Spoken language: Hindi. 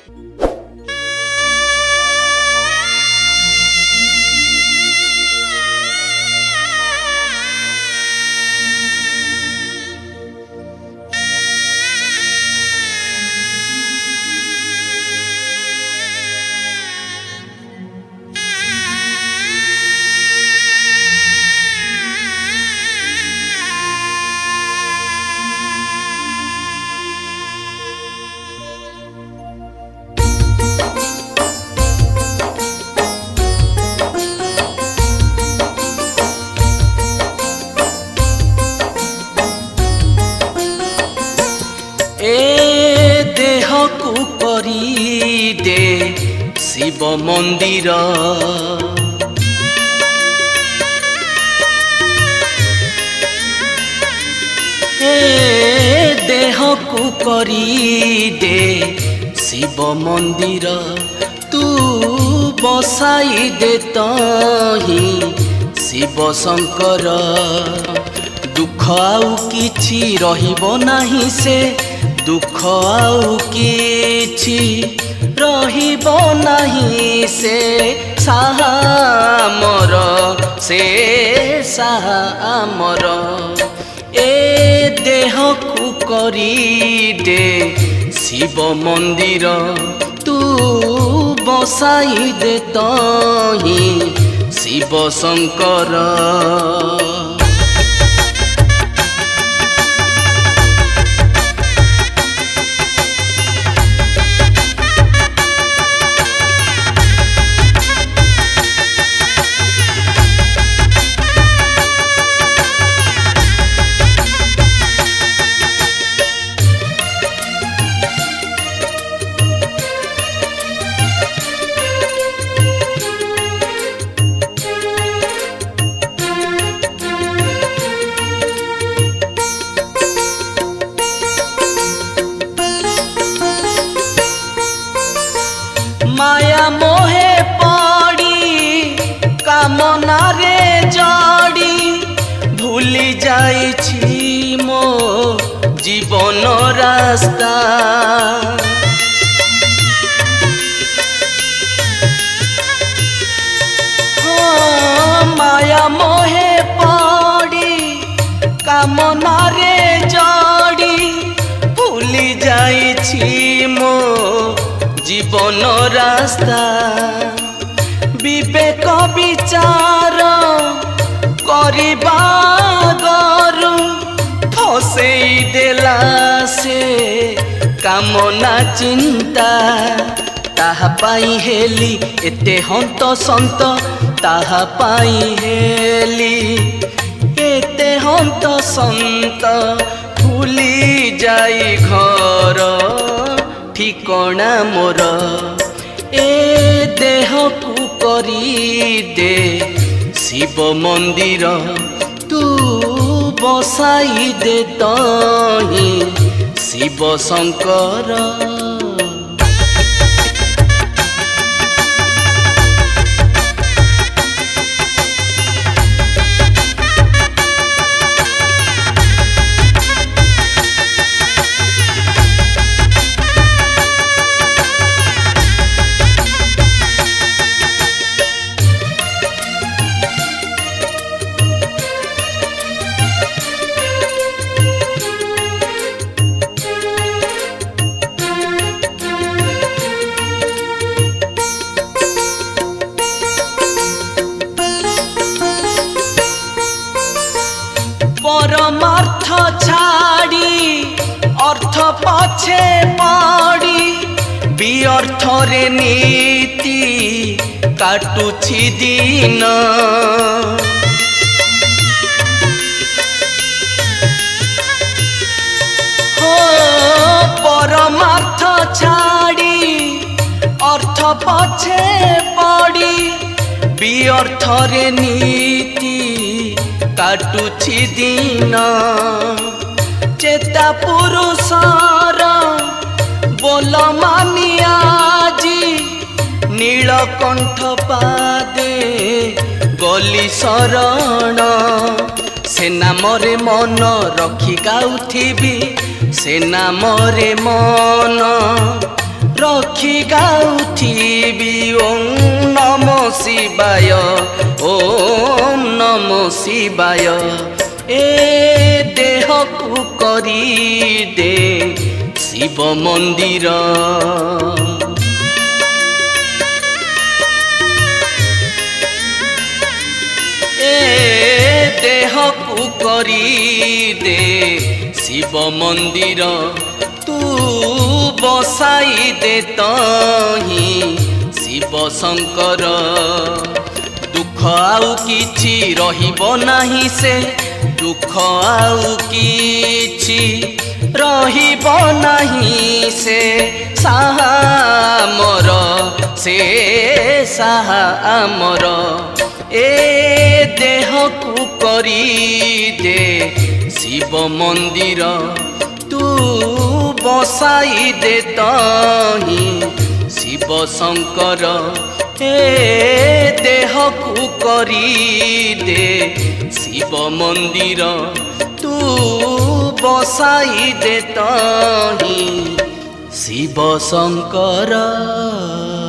शिव मंदिर देह को करी दे शिव मंदिर तू बसाई दे तही शिव शंकर दुख आउ किछि रहिबो नाही से दुख आउ किछि रहिबो नाही से साहा मोर से साहा मोर ए देह को करी दे शिव मंदिर तू बसाई दे तही शिव शंकर माया मोहे पड़ी कामना रे जड़ी भूली जाइछि मो जीवन रास्ता माया मोहे पड़ी कामना रे जड़ी भूली जाइछि मो जीवन रास्ता विवेक विचार करिबा गरु फसेई देला से कामना चिंता ताहा पाई हेली एते हंत संत ताहा पाई हेली एते हंत संत भूली जाई घर ठिकणा मोर ए देह को करी दे शिव मंदिर तू बसाई दे तही शिव शंकर परमार्थ छाड़ी अर्थ पछे पड़ी विअर्थ रे नीति काटुछि दिन हो परमार्थ छाड़ी अर्थ पछे पड़ी विअर्थ रे नीति काटुछि दिन चेता पुरुषर बोल मानी आजी नीलकंठ पादे गली शरण से नामरे मन रखी गाउथिबी से नामरे मन रखी गाउथिबी ओम नमो शिवाय ओम नमो शिवाय। ए देह को करी दे शिव मंदिर। देह को करी दे शिव मंदिर। तू बसाई दे तही शिव शंकर। दुख आउ किछि रहिबो नाही से, दुख आउ किछि रहिबो नाही से। साहा मोर से साहा आमर। ए देह को करी दे शिव मंदिर। तू बसाई दे तही शिव शंकर। ए देह को करी दे शिव मंदिर। तू बसाई दे तही शिव शंकर।